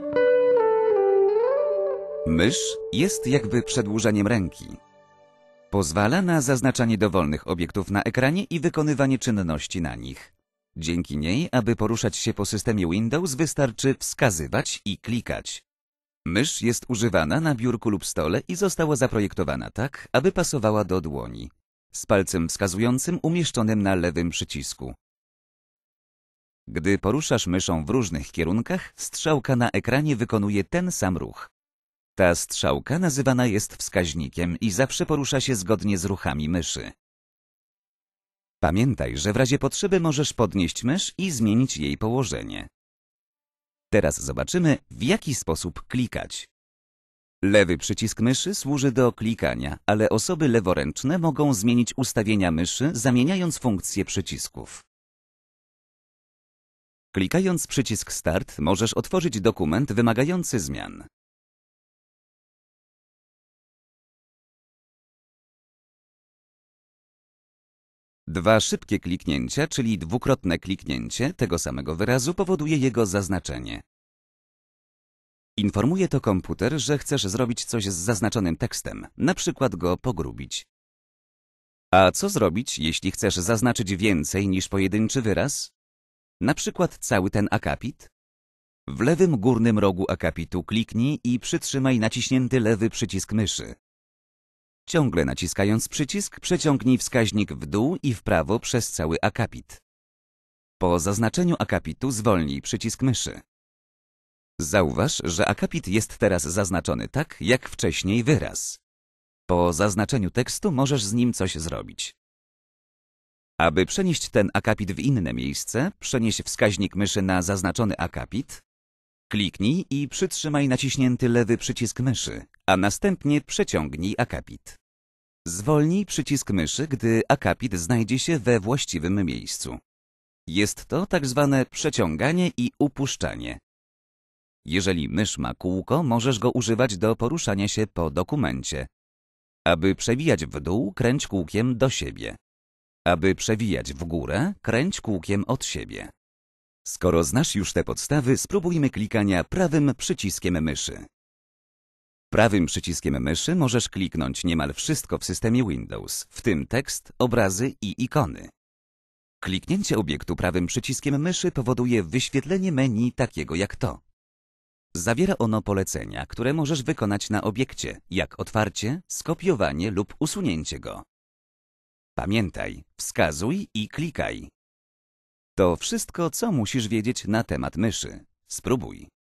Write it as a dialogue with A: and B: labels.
A: Mysz jest jakby przedłużeniem ręki. Pozwala na zaznaczanie dowolnych obiektów na ekranie i wykonywanie czynności na nich. Dzięki niej, aby poruszać się po systemie Windows, wystarczy wskazywać i klikać. Mysz jest używana na biurku lub stole i została zaprojektowana tak, aby pasowała do dłoni, z palcem wskazującym umieszczonym na lewym przycisku. Gdy poruszasz myszą w różnych kierunkach, strzałka na ekranie wykonuje ten sam ruch. Ta strzałka nazywana jest wskaźnikiem i zawsze porusza się zgodnie z ruchami myszy. Pamiętaj, że w razie potrzeby możesz podnieść mysz i zmienić jej położenie. Teraz zobaczymy, w jaki sposób klikać. Lewy przycisk myszy służy do klikania, ale osoby leworęczne mogą zmienić ustawienia myszy, zamieniając funkcje przycisków. Klikając przycisk Start możesz otworzyć dokument wymagający zmian. Dwa szybkie kliknięcia, czyli dwukrotne kliknięcie tego samego wyrazu powoduje jego zaznaczenie. Informuje to komputer, że chcesz zrobić coś z zaznaczonym tekstem, na przykład go pogrubić. A co zrobić, jeśli chcesz zaznaczyć więcej niż pojedynczy wyraz? Na przykład cały ten akapit? W lewym górnym rogu akapitu kliknij i przytrzymaj naciśnięty lewy przycisk myszy. Ciągle naciskając przycisk, przeciągnij wskaźnik w dół i w prawo przez cały akapit. Po zaznaczeniu akapitu zwolnij przycisk myszy. Zauważ, że akapit jest teraz zaznaczony tak, jak wcześniej wyraz. Po zaznaczeniu tekstu możesz z nim coś zrobić. Aby przenieść ten akapit w inne miejsce, przenieś wskaźnik myszy na zaznaczony akapit, kliknij i przytrzymaj naciśnięty lewy przycisk myszy, a następnie przeciągnij akapit. Zwolnij przycisk myszy, gdy akapit znajdzie się we właściwym miejscu. Jest to tak zwane przeciąganie i upuszczanie. Jeżeli mysz ma kółko, możesz go używać do poruszania się po dokumencie. Aby przewijać w dół, kręć kółkiem do siebie. Aby przewijać w górę, kręć kółkiem od siebie. Skoro znasz już te podstawy, spróbujmy klikania prawym przyciskiem myszy. Prawym przyciskiem myszy możesz kliknąć niemal wszystko w systemie Windows, w tym tekst, obrazy i ikony. Kliknięcie obiektu prawym przyciskiem myszy powoduje wyświetlenie menu takiego jak to. Zawiera ono polecenia, które możesz wykonać na obiekcie, jak otwarcie, skopiowanie lub usunięcie go. Pamiętaj, wskazuj i klikaj. To wszystko, co musisz wiedzieć na temat myszy. Spróbuj.